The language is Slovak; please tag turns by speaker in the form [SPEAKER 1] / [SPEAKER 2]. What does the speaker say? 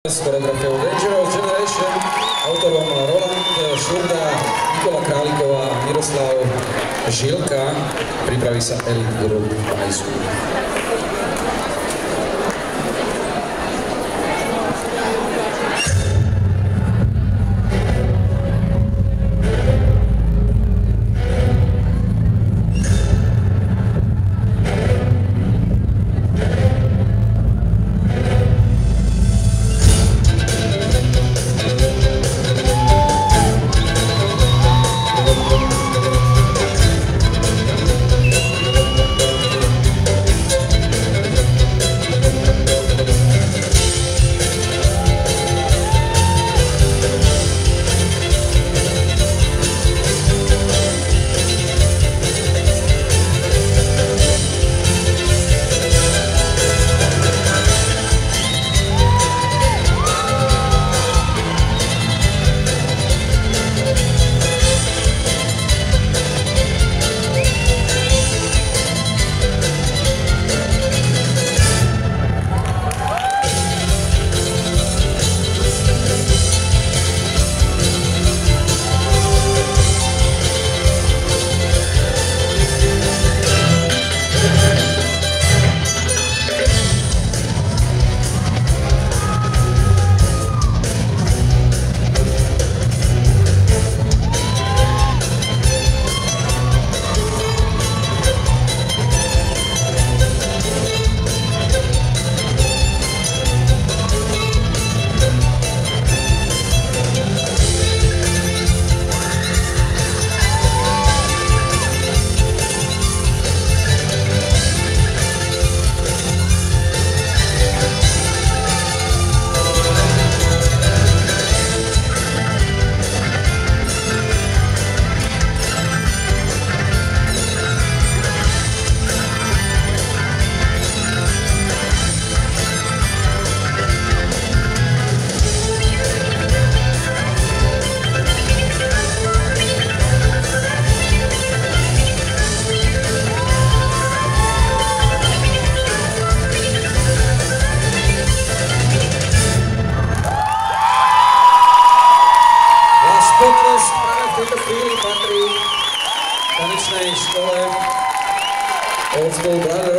[SPEAKER 1] S choreografiou Dangerous Generation, autorom Roland Šurda, Nikola Králiková a Miroslav Žilka. Pripraví sa Elite Group Pajsu. Potlesk práve v tejto chvíli patrí tanečnej škole Old School Brothers.